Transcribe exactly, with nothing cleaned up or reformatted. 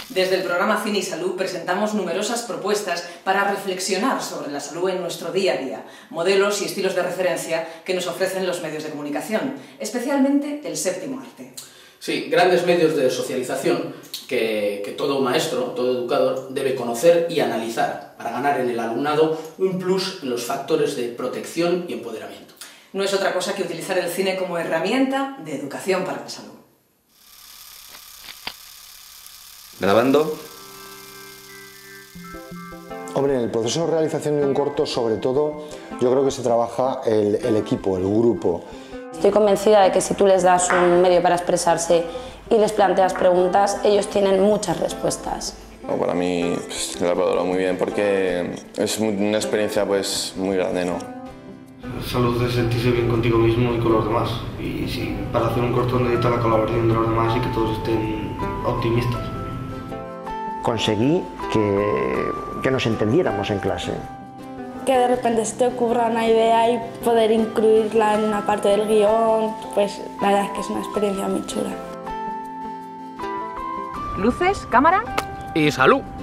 Desde el programa Cine y Salud presentamos numerosas propuestas para reflexionar sobre la salud en nuestro día a día, modelos y estilos de referencia que nos ofrecen los medios de comunicación, especialmente el séptimo arte. Sí, grandes medios de socialización que, que todo maestro, todo educador debe conocer y analizar para ganar en el alumnado un plus en los factores de protección y empoderamiento. No es otra cosa que utilizar el cine como herramienta de educación para la salud. ¿Grabando? Hombre, en el proceso de realización de un corto, sobre todo, yo creo que se trabaja el, el equipo, el grupo. Estoy convencida de que si tú les das un medio para expresarse y les planteas preguntas, ellos tienen muchas respuestas. No, para mí pues, lo he valorado muy bien porque es una experiencia pues, muy grande, ¿no? Salud es sentirse bien contigo mismo y con los demás. Y sí, para hacer un corto necesita la colaboración de los demás y que todos estén optimistas. Conseguí que, que nos entendiéramos en clase. Que de repente se te ocurra una idea y poder incluirla en una parte del guión, pues la verdad es que es una experiencia muy chula. Luces, cámara y salud.